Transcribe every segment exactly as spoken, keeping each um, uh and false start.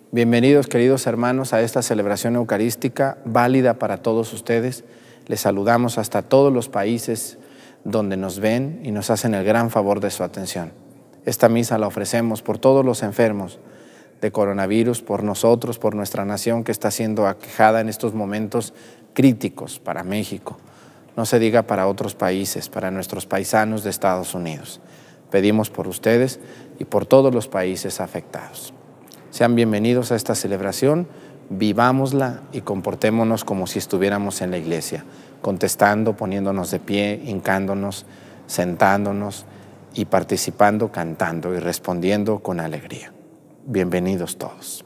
Bienvenidos, queridos hermanos, a esta celebración eucarística válida para todos ustedes. Les saludamos hasta todos los países donde nos ven y nos hacen el gran favor de su atención. Esta misa la ofrecemos por todos los enfermos de coronavirus, por nosotros, por nuestra nación que está siendo aquejada en estos momentos críticos para México. No se diga para otros países, para nuestros paisanos de Estados Unidos. Pedimos por ustedes y por todos los países afectados. Sean bienvenidos a esta celebración, vivámosla y comportémonos como si estuviéramos en la iglesia, contestando, poniéndonos de pie, hincándonos, sentándonos y participando, cantando y respondiendo con alegría. Bienvenidos todos.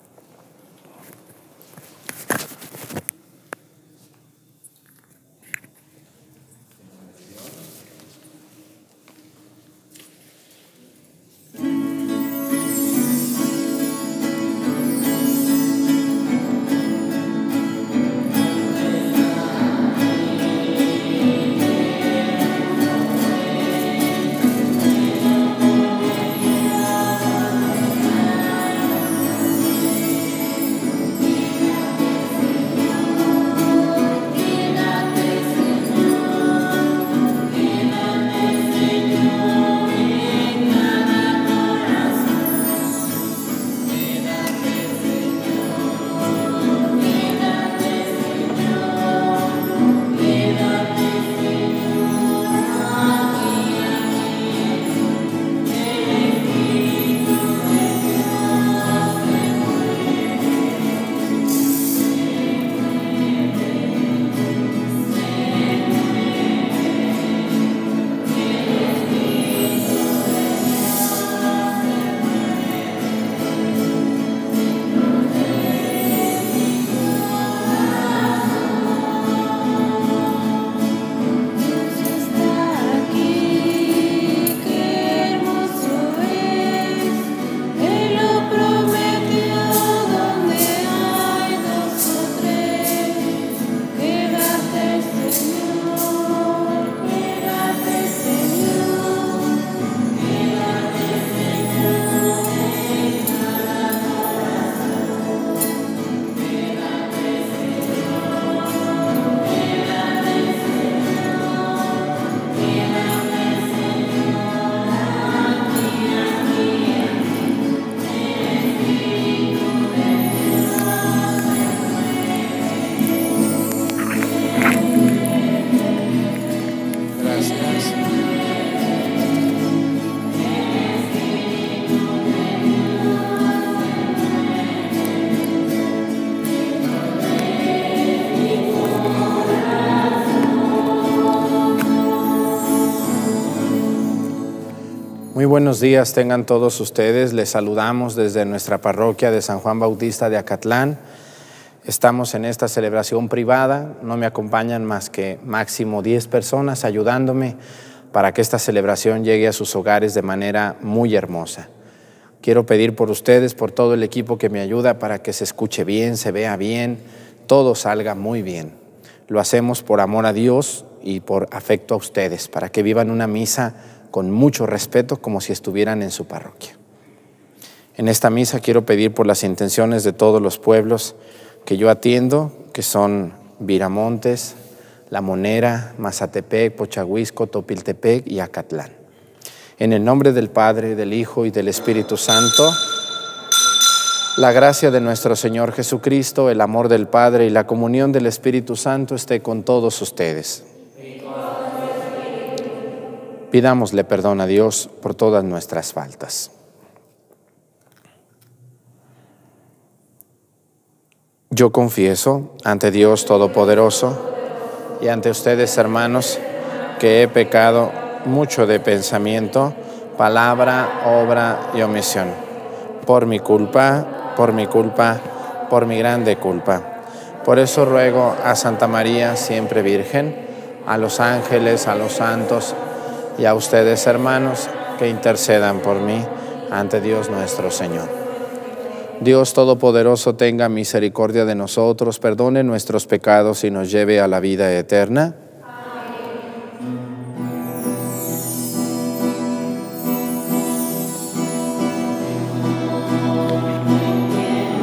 Muy buenos días tengan todos ustedes. Les saludamos desde nuestra parroquia de San Juan Bautista de Acatlán. Estamos en esta celebración privada. No me acompañan más que máximo diez personas ayudándome para que esta celebración llegue a sus hogares de manera muy hermosa. Quiero pedir por ustedes, por todo el equipo que me ayuda para que se escuche bien, se vea bien, todo salga muy bien. Lo hacemos por amor a Dios y por afecto a ustedes, para que vivan una misa con mucho respeto, como si estuvieran en su parroquia. En esta misa quiero pedir por las intenciones de todos los pueblos que yo atiendo, que son Viramontes, La Monera, Mazatepec, Pochahuisco, Topiltepec y Acatlán. En el nombre del Padre, del Hijo y del Espíritu Santo, la gracia de nuestro Señor Jesucristo, el amor del Padre y la comunión del Espíritu Santo esté con todos ustedes. Pidámosle perdón a Dios por todas nuestras faltas. Yo confieso ante Dios Todopoderoso y ante ustedes, hermanos, que he pecado mucho de pensamiento, palabra, obra y omisión. Por mi culpa, por mi culpa, por mi grande culpa. Por eso ruego a Santa María, siempre Virgen, a los ángeles, a los santos, y a ustedes, hermanos, que intercedan por mí ante Dios nuestro Señor. Dios Todopoderoso tenga misericordia de nosotros, perdone nuestros pecados y nos lleve a la vida eterna. Amén.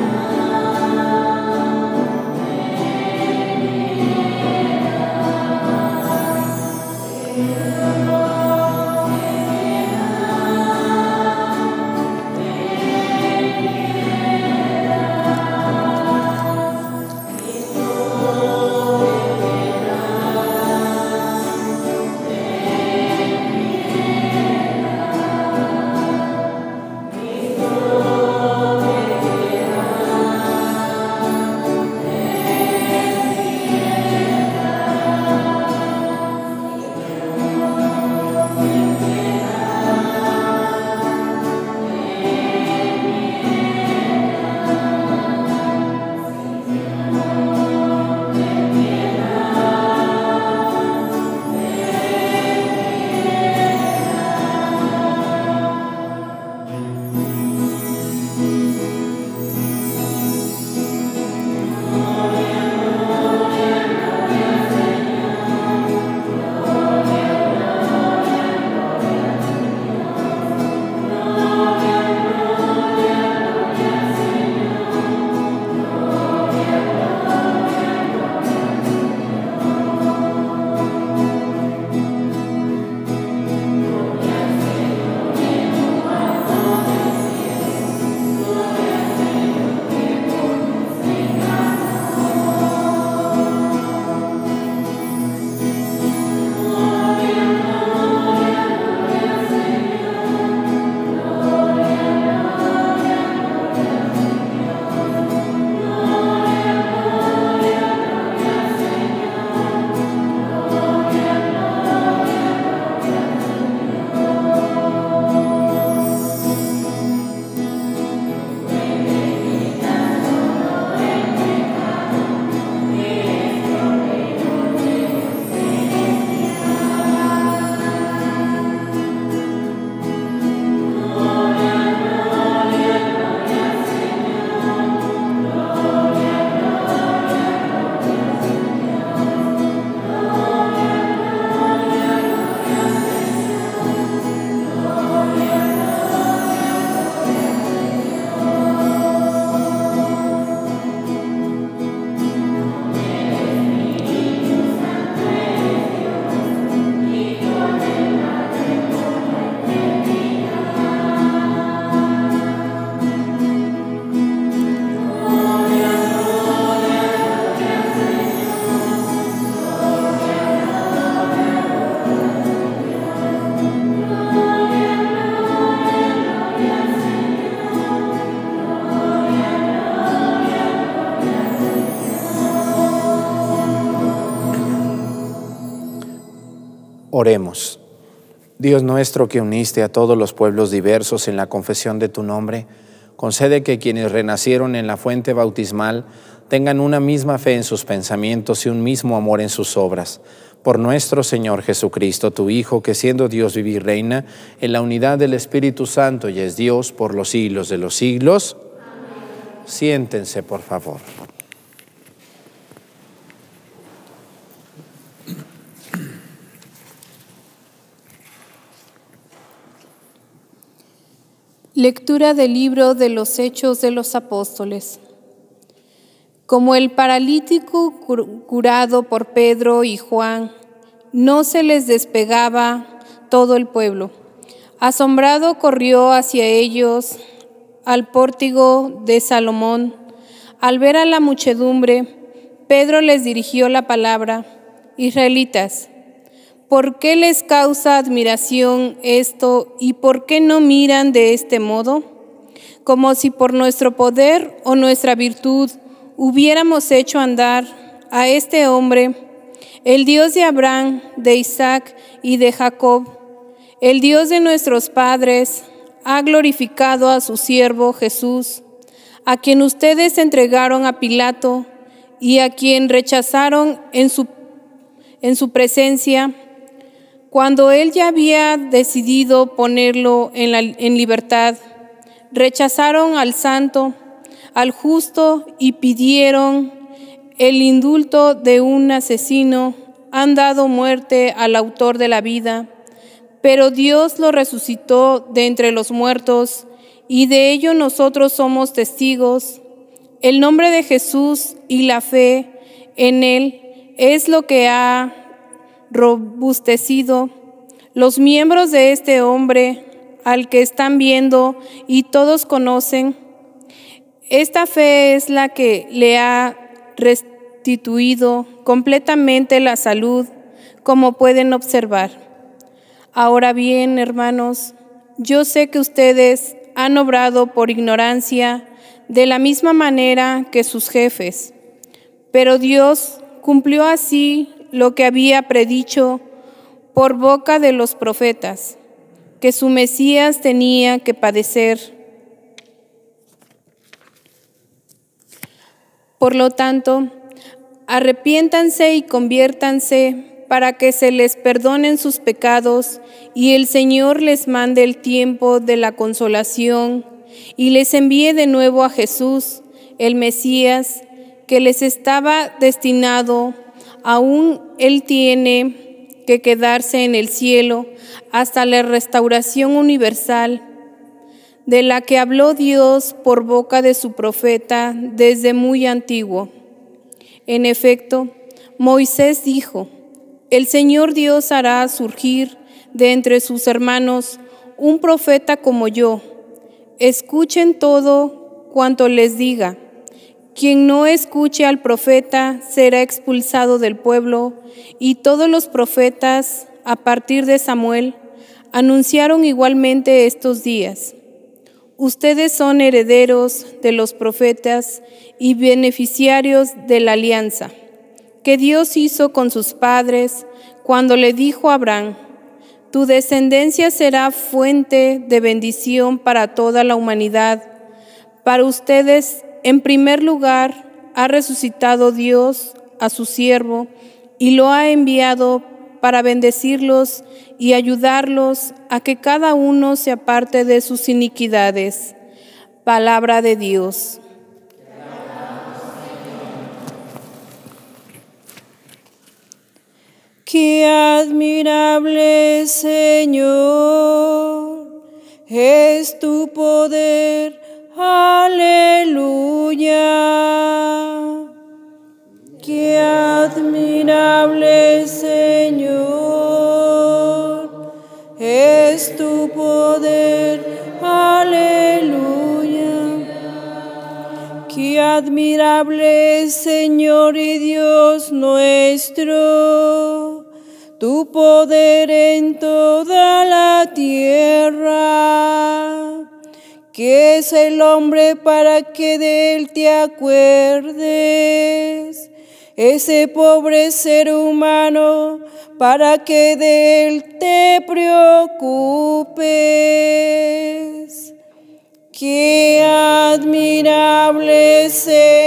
Oremos. Dios nuestro, que uniste a todos los pueblos diversos en la confesión de tu nombre, concede que quienes renacieron en la fuente bautismal tengan una misma fe en sus pensamientos y un mismo amor en sus obras. Por nuestro Señor Jesucristo, tu Hijo, que siendo Dios vive y reina en la unidad del Espíritu Santo y es Dios por los siglos de los siglos. Amén. Siéntense, por favor. Lectura del libro de los Hechos de los Apóstoles. Como el paralítico curado por Pedro y Juan, no se les despegaba todo el pueblo. Asombrado corrió hacia ellos al pórtico de Salomón. Al ver a la muchedumbre, Pedro les dirigió la palabra: Israelitas, ¿por qué les causa admiración esto y por qué no miran de este modo? Como si por nuestro poder o nuestra virtud hubiéramos hecho andar a este hombre. El Dios de Abraham, de Isaac y de Jacob, el Dios de nuestros padres, ha glorificado a su siervo Jesús, a quien ustedes entregaron a Pilato y a quien rechazaron en su, en su presencia, cuando él ya había decidido ponerlo en, la, en libertad. Rechazaron al santo, al justo, y pidieron el indulto de un asesino. Han dado muerte al autor de la vida, pero Dios lo resucitó de entre los muertos, y de ello nosotros somos testigos. El nombre de Jesús y la fe en él es lo que ha robustecido los miembros de este hombre, al que están viendo y todos conocen. Esta fe es la que le ha restituido completamente la salud, como pueden observar. Ahora bien, hermanos, yo sé que ustedes han obrado por ignorancia de la misma manera que sus jefes, pero Dios cumplió así lo que había predicho por boca de los profetas, que su Mesías tenía que padecer. Por lo tanto, arrepiéntanse y conviértanse para que se les perdonen sus pecados y el Señor les mande el tiempo de la consolación y les envíe de nuevo a Jesús, el Mesías, que les estaba destinado. Aún él tiene que quedarse en el cielo hasta la restauración universal, de la que habló Dios por boca de su profeta desde muy antiguo. En efecto, Moisés dijo: el Señor Dios hará surgir de entre sus hermanos un profeta como yo. Escuchen todo cuanto les diga. Quien no escuche al profeta será expulsado del pueblo. Y todos los profetas, a partir de Samuel, anunciaron igualmente estos días. Ustedes son herederos de los profetas y beneficiarios de la alianza que Dios hizo con sus padres cuando le dijo a Abraham: tu descendencia será fuente de bendición para toda la humanidad. Para ustedes, en primer lugar, ha resucitado Dios a su siervo y lo ha enviado para bendecirlos y ayudarlos a que cada uno se aparte de sus iniquidades. Palabra de Dios. Qué admirable, Señor, es tu poder. Aleluya. Qué admirable, Señor, es tu poder. Aleluya. Qué admirable, Señor y Dios nuestro, tu poder en toda la tierra. ¿Qué es el hombre para que de él te acuerdes? ese pobre ser humano, para que de él te preocupes. ¡Qué admirable,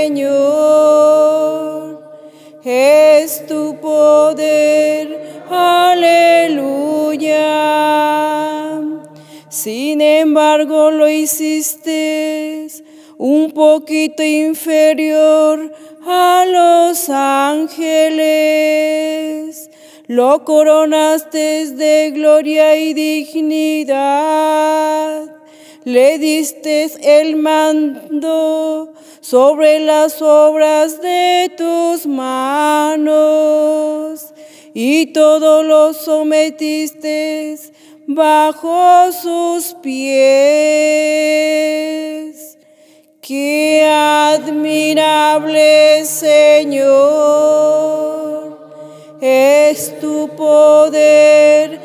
Señor, es tu poder! ¡Aleluya! Sin embargo, lo hiciste un poquito inferior a los ángeles. Lo coronaste de gloria y dignidad. Le diste el mando sobre las obras de tus manos y todo lo sometiste bajo sus pies. ¡Qué admirable, Señor, es tu poder!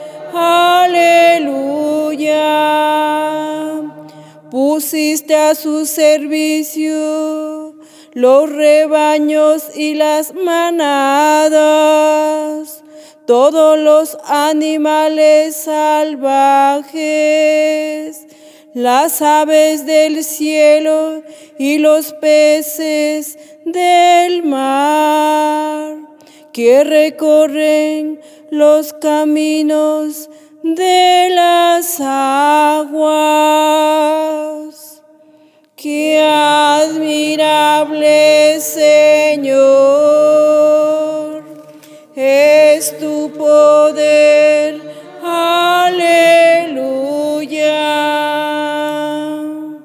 ¡Aleluya! Pusiste a su servicio los rebaños y las manadas, todos los animales salvajes, las aves del cielo y los peces del mar, que recorren los caminos de las aguas. ¡Qué admirable, Señor, es tu poder! ¡Aleluya!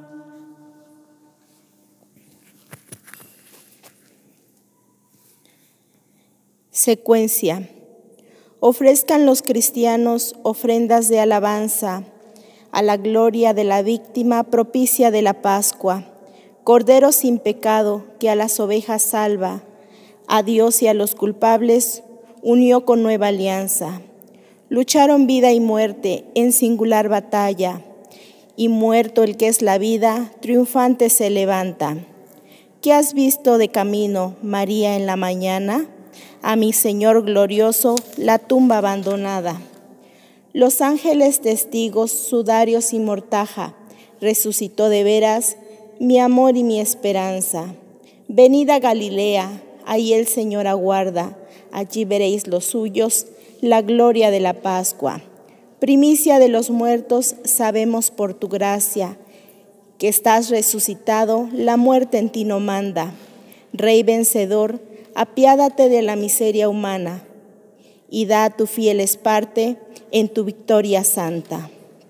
Secuencia. Ofrezcan los cristianos ofrendas de alabanza a la gloria de la víctima propicia de la Pascua, Cordero sin pecado que a las ovejas salva, a Dios y a los culpables unió con nueva alianza. Lucharon vida y muerte en singular batalla, y muerto el que es la vida, triunfante se levanta. ¿Qué has visto de camino, María, en la mañana? A mi Señor glorioso, la tumba abandonada. Los ángeles testigos, sudarios y mortaja, resucitó de veras mi amor y mi esperanza. Venid a Galilea, ahí el Señor aguarda, allí veréis los suyos, la gloria de la Pascua. Primicia de los muertos, sabemos por tu gracia, que estás resucitado, la muerte en ti no manda. Rey vencedor, apiádate de la miseria humana y da a tus fieles parte en tu victoria santa.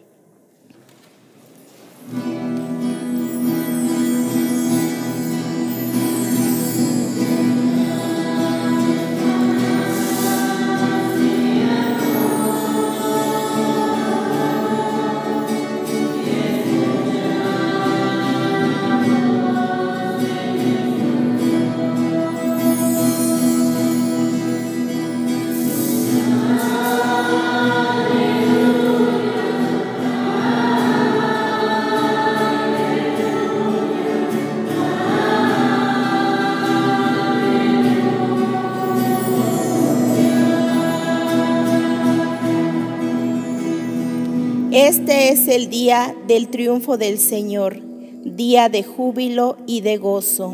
Este es el día del triunfo del Señor, día de júbilo y de gozo.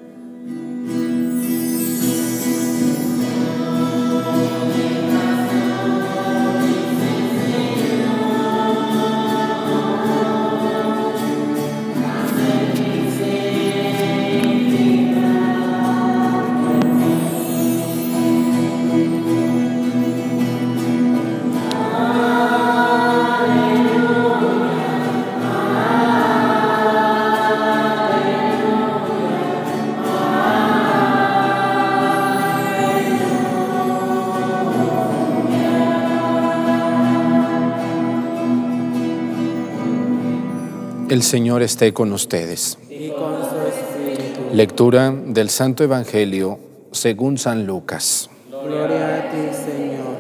El Señor esté con ustedes. Y con su espíritu. Lectura del Santo Evangelio según San Lucas. Gloria a ti, Señor.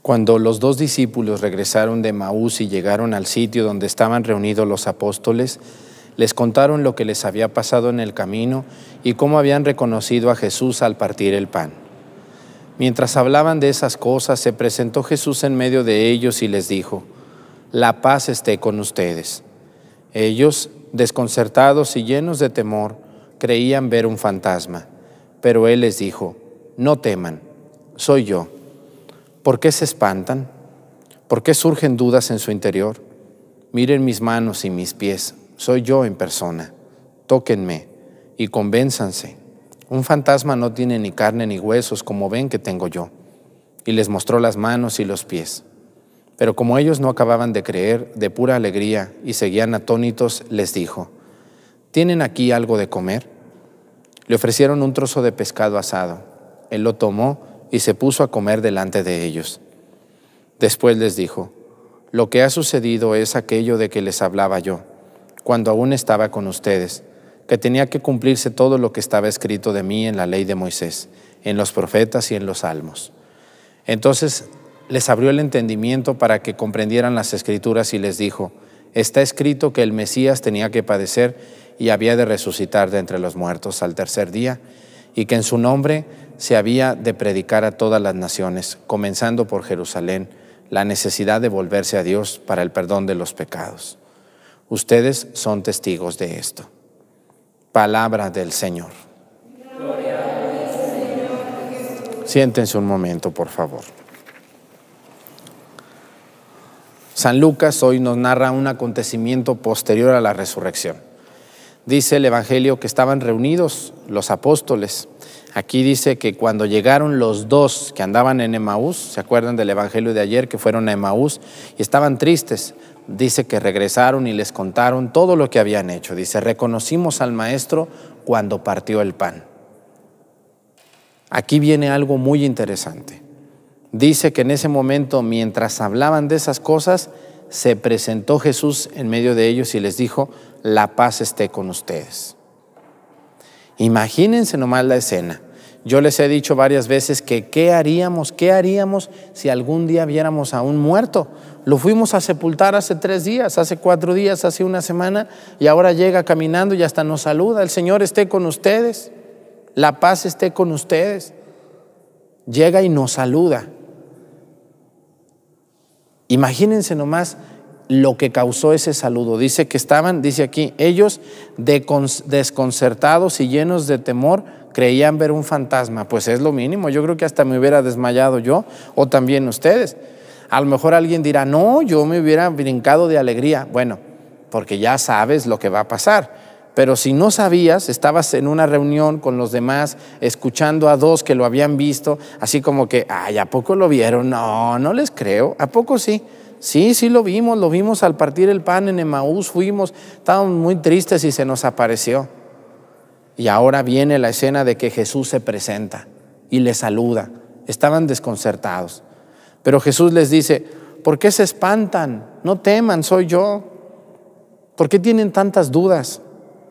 Cuando los dos discípulos regresaron de Emaús y llegaron al sitio donde estaban reunidos los apóstoles, les contaron lo que les había pasado en el camino y cómo habían reconocido a Jesús al partir el pan. Mientras hablaban de esas cosas, se presentó Jesús en medio de ellos y les dijo: «La paz esté con ustedes». Ellos, desconcertados y llenos de temor, creían ver un fantasma, pero Él les dijo: «No teman, soy yo». ¿Por qué se espantan? ¿Por qué surgen dudas en su interior? Miren mis manos y mis pies, soy yo en persona. Tóquenme y convénzanse. Un fantasma no tiene ni carne ni huesos como ven que tengo yo. Y les mostró las manos y los pies. Pero como ellos no acababan de creer, de pura alegría, y seguían atónitos, les dijo: ¿tienen aquí algo de comer? Le ofrecieron un trozo de pescado asado. Él lo tomó y se puso a comer delante de ellos. Después les dijo: lo que ha sucedido es aquello de que les hablaba yo, cuando aún estaba con ustedes, que tenía que cumplirse todo lo que estaba escrito de mí en la ley de Moisés, en los profetas y en los salmos. Entonces les abrió el entendimiento para que comprendieran las Escrituras y les dijo: está escrito que el Mesías tenía que padecer y había de resucitar de entre los muertos al tercer día, y que en su nombre se había de predicar a todas las naciones, comenzando por Jerusalén, la necesidad de volverse a Dios para el perdón de los pecados. Ustedes son testigos de esto. Palabra del Señor. Gloria al Señor. Siéntense un momento, por favor. San Lucas hoy nos narra un acontecimiento posterior a la resurrección. Dice el Evangelio que estaban reunidos los apóstoles. Aquí dice que cuando llegaron los dos que andaban en Emaús, ¿se acuerdan del Evangelio de ayer que fueron a Emaús y estaban tristes? Dice que regresaron y les contaron todo lo que habían hecho. Dice: reconocimos al Maestro cuando partió el pan. Aquí viene algo muy interesante. Dice que en ese momento, mientras hablaban de esas cosas, se presentó Jesús en medio de ellos y les dijo: la paz esté con ustedes. Imagínense nomás la escena. Yo les he dicho varias veces que qué haríamos, qué haríamos si algún día viéramos a un muerto. Lo fuimos a sepultar hace tres días, hace cuatro días, hace una semana, y ahora llega caminando y hasta nos saluda. El Señor esté con ustedes, la paz esté con ustedes. Llega y nos saluda. Imagínense nomás lo que causó ese saludo. Dice que estaban, dice aquí, ellos desconcertados y llenos de temor, creían ver un fantasma. Pues es lo mínimo, yo creo que hasta me hubiera desmayado yo, o también ustedes. A lo mejor alguien dirá: no, yo me hubiera brincado de alegría. Bueno, porque ya sabes lo que va a pasar. Pero si no sabías, estabas en una reunión con los demás, escuchando a dos que lo habían visto, así como que: ay, ¿a poco lo vieron? No, no les creo. ¿A poco sí? Sí, sí lo vimos, lo vimos al partir el pan en Emaús, fuimos, estábamos muy tristes y se nos apareció. Y ahora viene la escena de que Jesús se presenta y les saluda. Estaban desconcertados. Pero Jesús les dice: ¿por qué se espantan? No teman, soy yo. ¿Por qué tienen tantas dudas?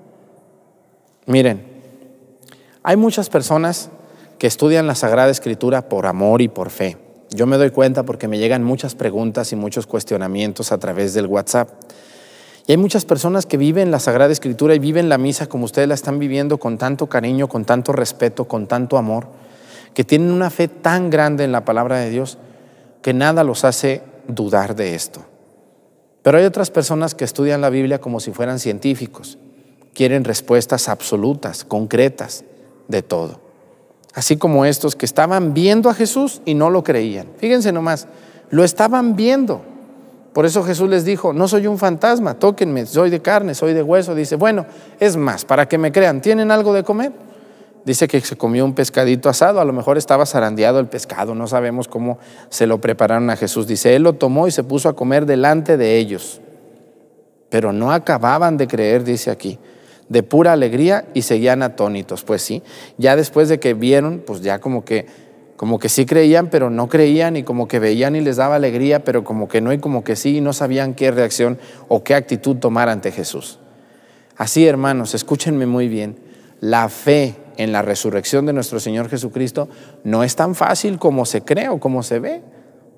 Miren, hay muchas personas que estudian la Sagrada Escritura por amor y por fe. Yo me doy cuenta porque me llegan muchas preguntas y muchos cuestionamientos a través del WhatsApp. Y hay muchas personas que viven la Sagrada Escritura y viven la misa como ustedes la están viviendo, con tanto cariño, con tanto respeto, con tanto amor, que tienen una fe tan grande en la palabra de Dios que nada los hace dudar de esto. Pero hay otras personas que estudian la Biblia como si fueran científicos. Quieren respuestas absolutas, concretas de todo. Así como estos que estaban viendo a Jesús y no lo creían. Fíjense nomás, lo estaban viendo. Por eso Jesús les dijo: no soy un fantasma, tóquenme, soy de carne, soy de hueso. Dice: bueno, es más, para que me crean, ¿tienen algo de comer? Dice que se comió un pescadito asado, a lo mejor estaba zarandeado el pescado, no sabemos cómo se lo prepararon a Jesús. Dice: él lo tomó y se puso a comer delante de ellos. Pero no acababan de creer, dice aquí, de pura alegría, y seguían atónitos. Pues sí, ya después de que vieron, pues ya como que, como que sí creían, pero no creían, y como que veían y les daba alegría, pero como que no, y como que sí, y no sabían qué reacción o qué actitud tomar ante Jesús. Así, hermanos, escúchenme muy bien, la fe en la resurrección de nuestro Señor Jesucristo no es tan fácil como se cree o como se ve.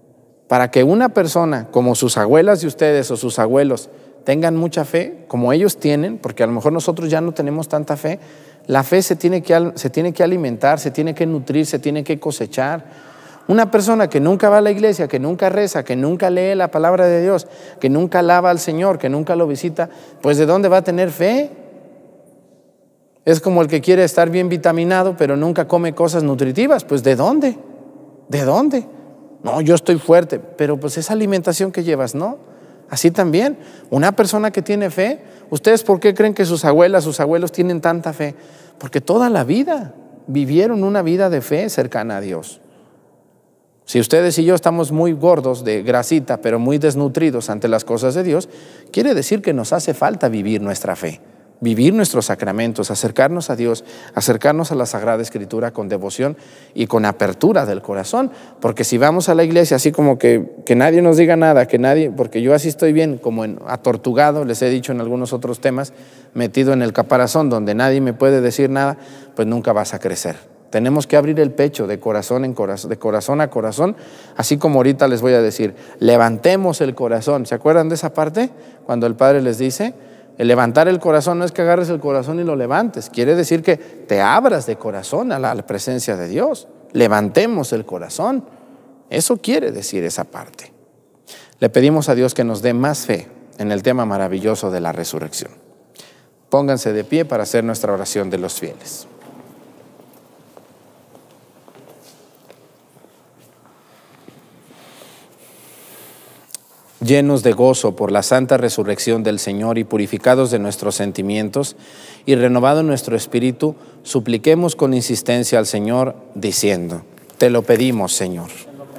Para que una persona como sus abuelas de ustedes o sus abuelos tengan mucha fe, como ellos tienen, porque a lo mejor nosotros ya no tenemos tanta fe, la fe se tiene que, se tiene que alimentar, se tiene que nutrir, se tiene que cosechar. Una persona que nunca va a la iglesia, que nunca reza, que nunca lee la palabra de Dios, que nunca alaba al Señor, que nunca lo visita, pues ¿de dónde va a tener fe? Es como el que quiere estar bien vitaminado, pero nunca come cosas nutritivas. Pues ¿de dónde? ¿De dónde? No, yo estoy fuerte, pero pues esa alimentación que llevas, ¿no? Así también, una persona que tiene fe, ¿ustedes por qué creen que sus abuelas, sus abuelos tienen tanta fe? Porque toda la vida vivieron una vida de fe cercana a Dios. Si ustedes y yo estamos muy gordos de grasita, pero muy desnutridos ante las cosas de Dios, quiere decir que nos hace falta vivir nuestra fe, vivir nuestros sacramentos, acercarnos a Dios, acercarnos a la Sagrada Escritura con devoción y con apertura del corazón, porque si vamos a la iglesia así como que, que nadie nos diga nada, que nadie, porque yo así estoy bien, como en, atortugado, les he dicho en algunos otros temas, metido en el caparazón donde nadie me puede decir nada, pues nunca vas a crecer. Tenemos que abrir el pecho de corazón en corazón, de corazón a corazón, así como ahorita les voy a decir, levantemos el corazón. ¿Se acuerdan de esa parte? Cuando el Padre les dice, el levantar el corazón no es que agarres el corazón y lo levantes, quiere decir que te abras de corazón a la, a la presencia de Dios. Levantemos el corazón. Eso quiere decir esa parte. Le pedimos a Dios que nos dé más fe en el tema maravilloso de la resurrección. Pónganse de pie para hacer nuestra oración de los fieles. Llenos de gozo por la santa resurrección del Señor y purificados de nuestros sentimientos y renovado nuestro espíritu, supliquemos con insistencia al Señor diciendo, te lo pedimos, Señor.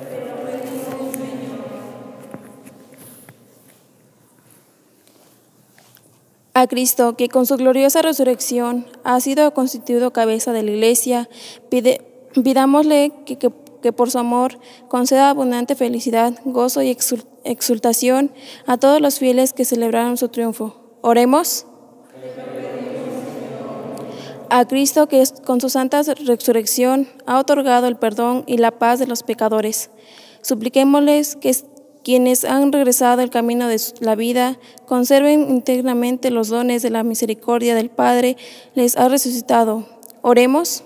A Cristo, que con su gloriosa resurrección ha sido constituido cabeza de la Iglesia, pide, pidámosle que, que, que por su amor conceda abundante felicidad, gozo y exultación a todos los fieles que celebraron su triunfo. Oremos. A Cristo, que con su santa resurrección ha otorgado el perdón y la paz de los pecadores, supliquémosles que quienes han regresado al camino de la vida conserven íntegramente los dones de la misericordia del Padre les ha resucitado. Oremos.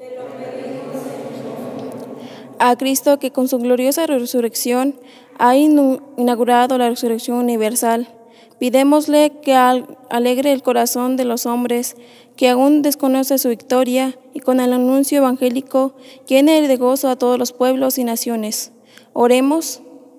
A Cristo, que con su gloriosa resurrección ha inaugurado la resurrección universal, pidémosle que alegre el corazón de los hombres que aún desconoce su victoria y con el anuncio evangélico llene de gozo a todos los pueblos y naciones. Oremos.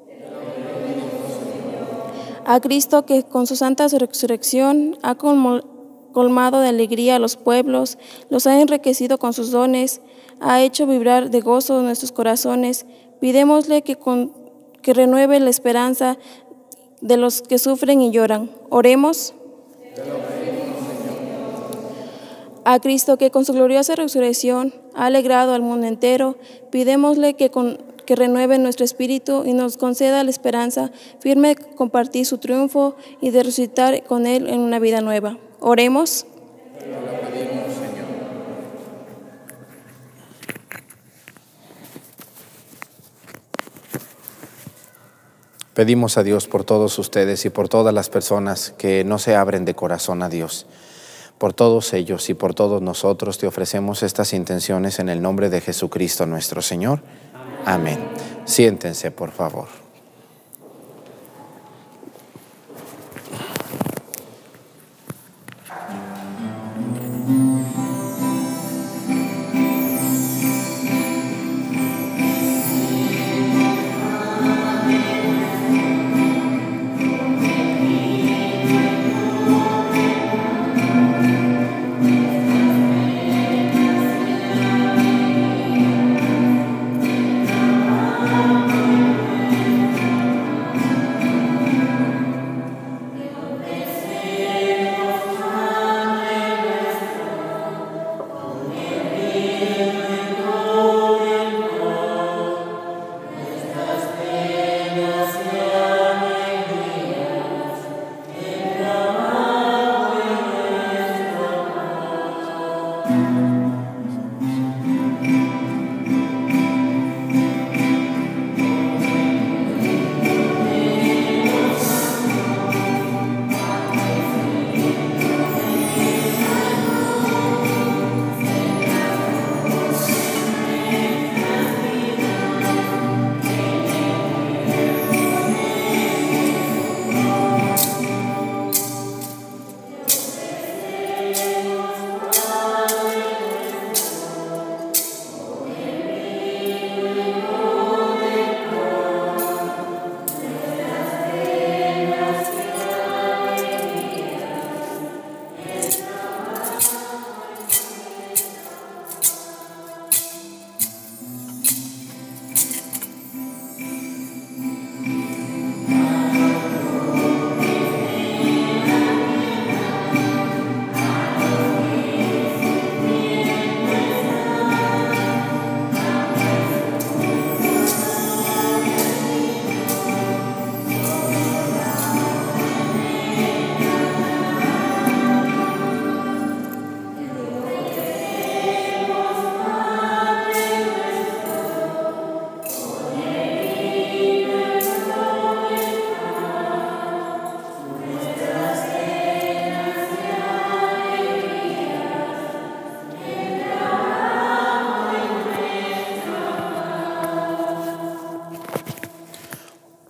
A Cristo, que con su santa resurrección ha colmado de alegría a los pueblos, los ha enriquecido con sus dones, ha hecho vibrar de gozo nuestros corazones, pidémosle que, con, que renueve la esperanza de los que sufren y lloran. Oremos. A Cristo, que con su gloriosa resurrección ha alegrado al mundo entero, pidémosle que, con, que renueve nuestro espíritu y nos conceda la esperanza firme de compartir su triunfo y de resucitar con Él en una vida nueva. Oremos. Pedimos a Dios por todos ustedes y por todas las personas que no se abren de corazón a Dios. Por todos ellos y por todos nosotros te ofrecemos estas intenciones en el nombre de Jesucristo nuestro Señor. Amén. Amén. Siéntense, por favor.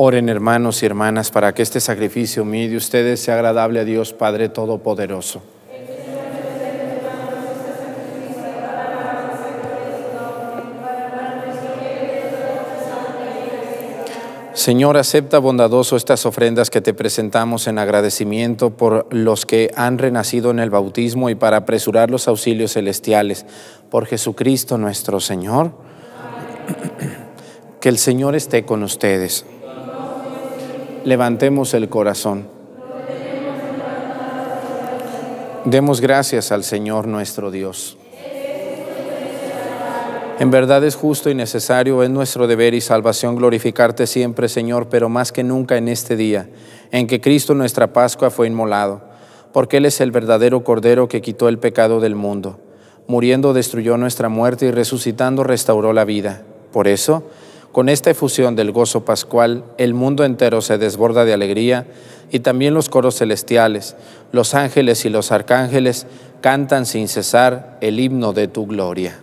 Oren, hermanos y hermanas, para que este sacrificio mío y de ustedes sea agradable a Dios Padre Todopoderoso. Señor, acepta bondadoso estas ofrendas que te presentamos en agradecimiento por los que han renacido en el bautismo y para apresurar los auxilios celestiales. Por Jesucristo nuestro Señor. Que el Señor esté con ustedes. Levantemos el corazón. Demos gracias al Señor nuestro Dios. En verdad es justo y necesario, es nuestro deber y salvación glorificarte siempre, Señor, pero más que nunca en este día, en que Cristo nuestra Pascua fue inmolado, porque Él es el verdadero Cordero que quitó el pecado del mundo. Muriendo destruyó nuestra muerte y resucitando restauró la vida. Por eso, con esta efusión del gozo pascual, el mundo entero se desborda de alegría y también los coros celestiales, los ángeles y los arcángeles cantan sin cesar el himno de tu gloria.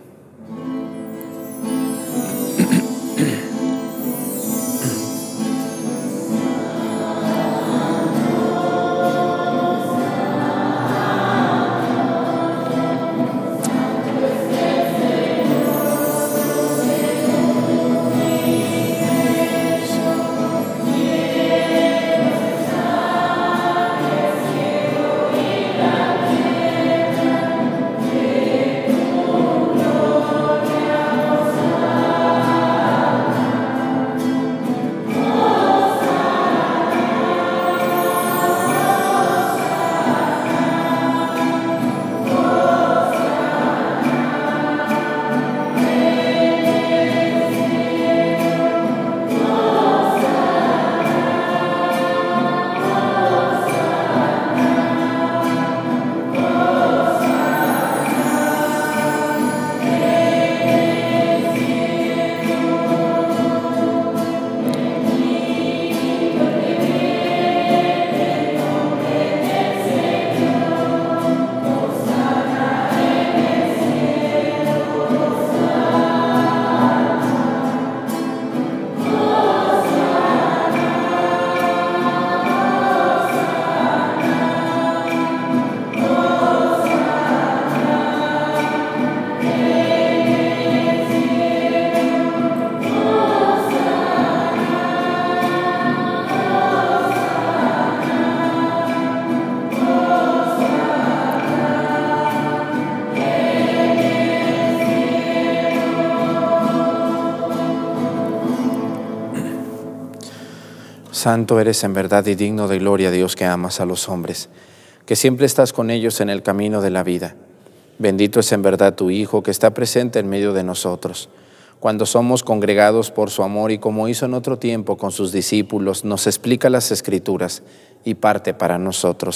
Santo eres en verdad y digno de gloria, Dios, que amas a los hombres, que siempre estás con ellos en el camino de la vida. Bendito es en verdad tu Hijo, que está presente en medio de nosotros. Cuando somos congregados por su amor y como hizo en otro tiempo con sus discípulos, nos explica las Escrituras y parte para nosotros.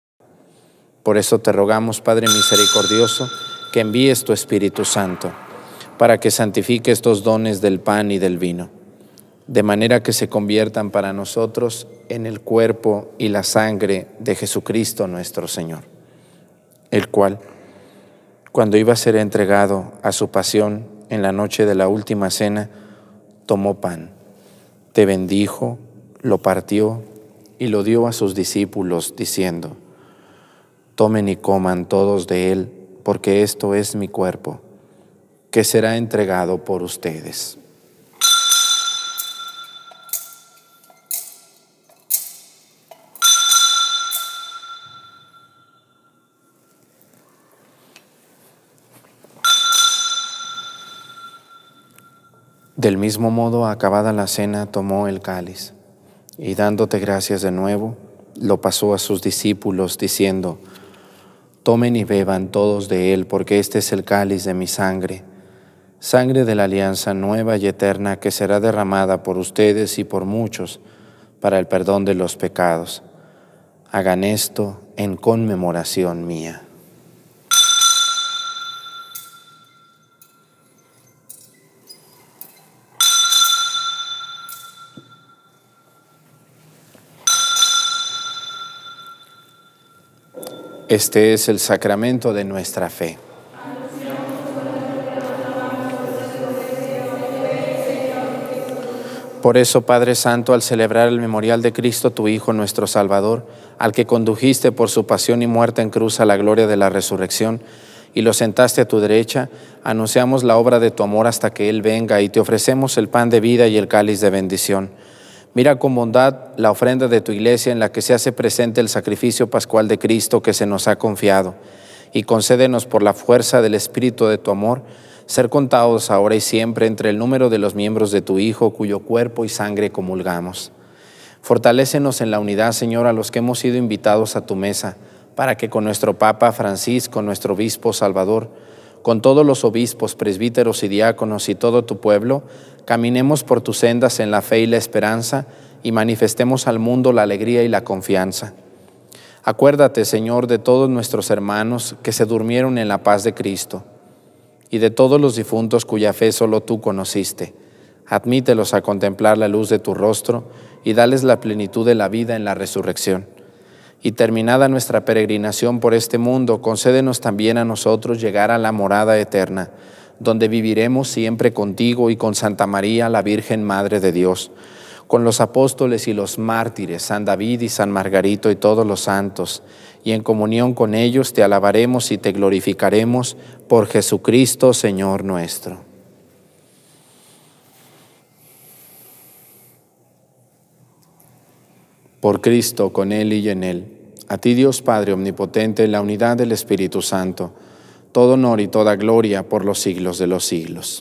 Por eso te rogamos, Padre misericordioso, que envíes tu Espíritu Santo, para que santifique estos dones del pan y del vino, de manera que se conviertan para nosotros en el cuerpo y la sangre de Jesucristo nuestro Señor, el cual, cuando iba a ser entregado a su pasión en la noche de la última cena, tomó pan, te bendijo, lo partió y lo dio a sus discípulos, diciendo: tomen y coman todos de él, porque esto es mi cuerpo, que será entregado por ustedes. Del mismo modo, acabada la cena, tomó el cáliz y dándote gracias de nuevo, lo pasó a sus discípulos, diciendo: tomen y beban todos de él, porque este es el cáliz de mi sangre, sangre de la alianza nueva y eterna, que será derramada por ustedes y por muchos para el perdón de los pecados. Hagan esto en conmemoración mía. Este es el sacramento de nuestra fe. Por eso, Padre Santo, al celebrar el memorial de Cristo, tu Hijo, nuestro Salvador, al que condujiste por su pasión y muerte en cruz a la gloria de la resurrección, y lo sentaste a tu derecha, anunciamos la obra de tu amor hasta que Él venga, y te ofrecemos el pan de vida y el cáliz de bendición. Mira con bondad la ofrenda de tu iglesia en la que se hace presente el sacrificio pascual de Cristo que se nos ha confiado, y concédenos por la fuerza del Espíritu de tu amor, ser contados ahora y siempre entre el número de los miembros de tu Hijo, cuyo cuerpo y sangre comulgamos. Fortalécenos en la unidad, Señor, a los que hemos sido invitados a tu mesa, para que con nuestro Papa Francisco, nuestro Obispo Salvador, con todos los obispos, presbíteros y diáconos y todo tu pueblo, caminemos por tus sendas en la fe y la esperanza y manifestemos al mundo la alegría y la confianza. Acuérdate, Señor, de todos nuestros hermanos que se durmieron en la paz de Cristo, y de todos los difuntos cuya fe solo tú conociste. Admítelos a contemplar la luz de tu rostro y dales la plenitud de la vida en la resurrección. Y terminada nuestra peregrinación por este mundo, concédenos también a nosotros llegar a la morada eterna, donde viviremos siempre contigo y con Santa María, la Virgen Madre de Dios, con los apóstoles y los mártires, San David y San Margarito y todos los santos, y en comunión con ellos te alabaremos y te glorificaremos por Jesucristo, Señor nuestro. Por Cristo, con Él y en Él, a ti Dios Padre Omnipotente, en la unidad del Espíritu Santo, todo honor y toda gloria por los siglos de los siglos.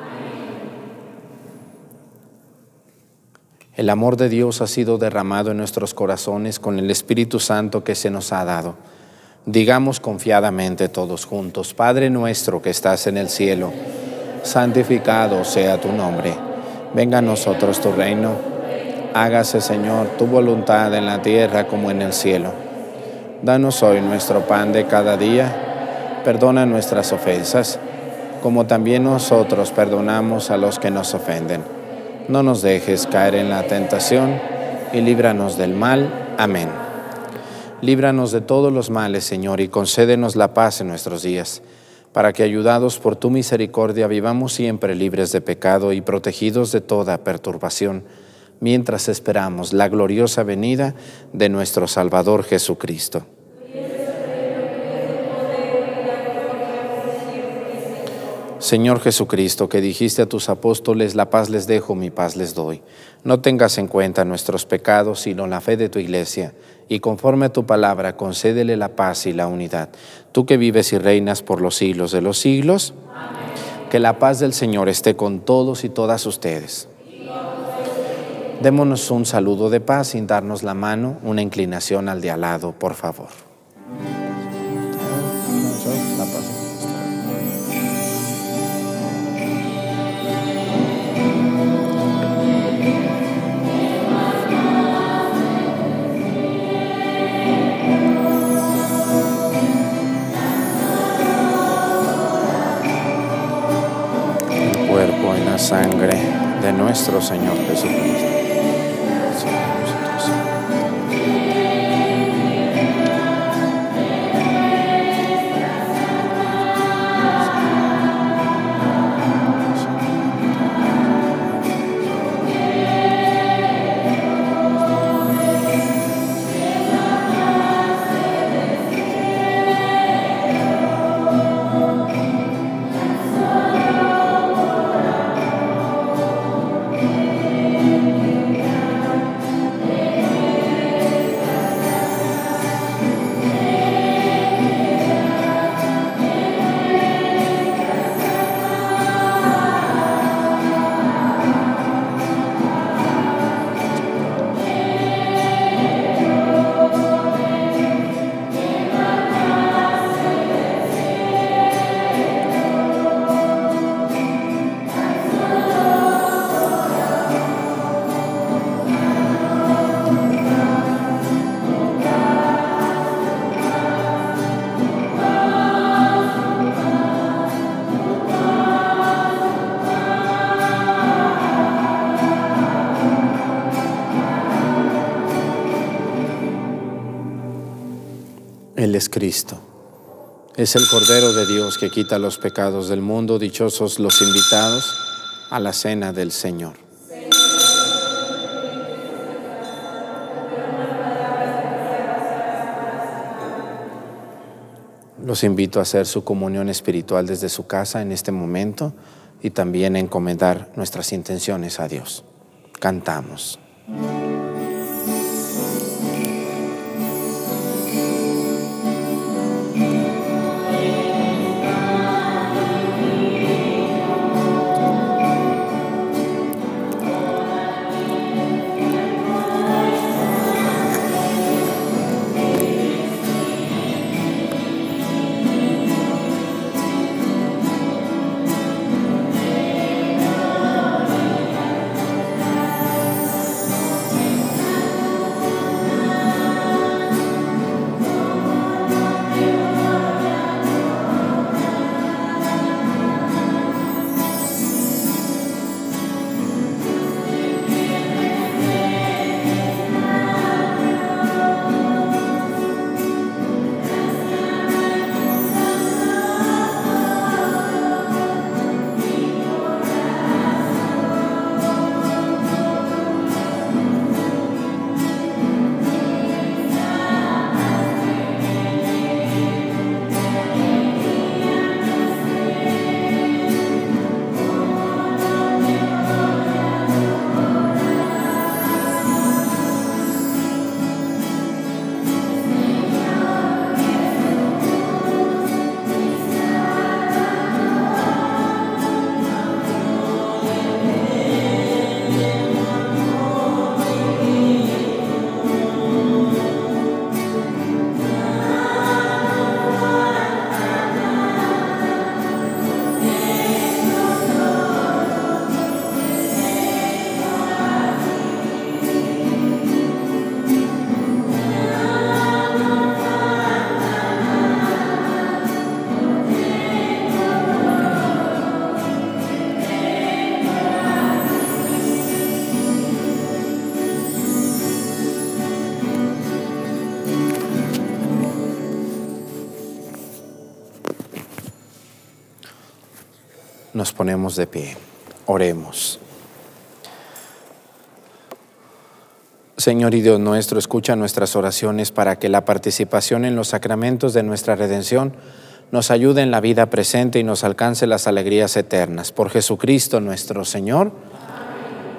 El amor de Dios ha sido derramado en nuestros corazones con el Espíritu Santo que se nos ha dado. Digamos confiadamente todos juntos: Padre nuestro que estás en el cielo, santificado sea tu nombre. Venga a nosotros tu reino. Hágase, Señor, tu voluntad en la tierra como en el cielo. Danos hoy nuestro pan de cada día. Perdona nuestras ofensas, como también nosotros perdonamos a los que nos ofenden. No nos dejes caer en la tentación y líbranos del mal. Amén. Líbranos de todos los males, Señor, y concédenos la paz en nuestros días, para que, ayudados por tu misericordia, vivamos siempre libres de pecado y protegidos de toda perturbación, mientras esperamos la gloriosa venida de nuestro Salvador Jesucristo. Señor Jesucristo, que dijiste a tus apóstoles: la paz les dejo, mi paz les doy. No tengas en cuenta nuestros pecados, sino la fe de tu iglesia, y conforme a tu palabra, concédele la paz y la unidad. Tú que vives y reinas por los siglos de los siglos, amén. Que la paz del Señor esté con todos y todas ustedes. Démonos un saludo de paz sin darnos la mano, una inclinación al de al lado, por favor. La paz. El cuerpo y la sangre de nuestro Señor Jesucristo. Él es Cristo. Es el Cordero de Dios que quita los pecados del mundo. Dichosos los invitados a la cena del Señor. Señor. Los invito a hacer su comunión espiritual desde su casa en este momento y también a encomendar nuestras intenciones a Dios. Cantamos. Nos ponemos de pie, oremos. Señor y Dios nuestro, escucha nuestras oraciones para que la participación en los sacramentos de nuestra redención nos ayude en la vida presente y nos alcance las alegrías eternas. Por Jesucristo nuestro Señor. Amén.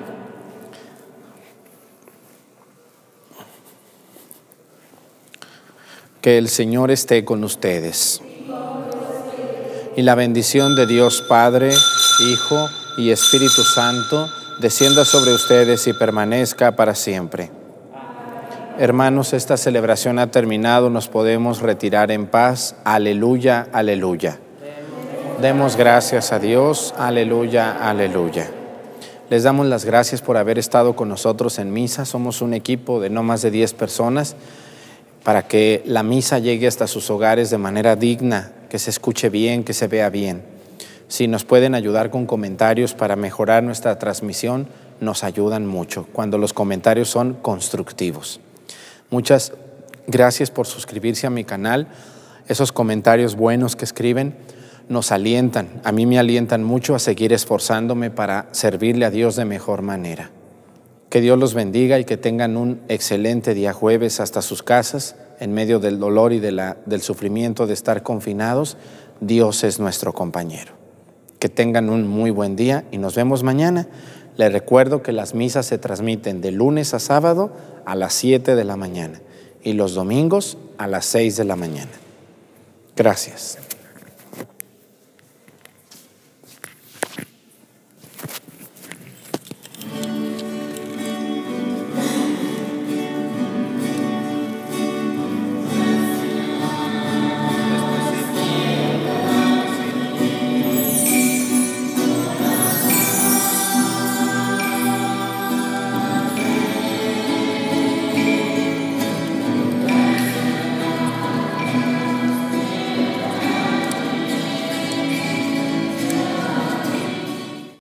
Que el Señor esté con ustedes. Y la bendición de Dios Padre, Hijo y Espíritu Santo descienda sobre ustedes y permanezca para siempre. Hermanos, esta celebración ha terminado, nos podemos retirar en paz. Aleluya, aleluya. Demos gracias a Dios. Aleluya, aleluya. Les damos las gracias por haber estado con nosotros en misa. Somos un equipo de no más de diez personas para que la misa llegue hasta sus hogares de manera digna, que se escuche bien, que se vea bien. Si nos pueden ayudar con comentarios para mejorar nuestra transmisión, nos ayudan mucho cuando los comentarios son constructivos. Muchas gracias por suscribirse a mi canal. Esos comentarios buenos que escriben nos alientan, a mí me alientan mucho a seguir esforzándome para servirle a Dios de mejor manera. Que Dios los bendiga y que tengan un excelente día jueves hasta sus casas, en medio del dolor y de la, del sufrimiento de estar confinados. Dios es nuestro compañero. Que tengan un muy buen día y nos vemos mañana. Les recuerdo que las misas se transmiten de lunes a sábado a las siete de la mañana y los domingos a las seis de la mañana. Gracias.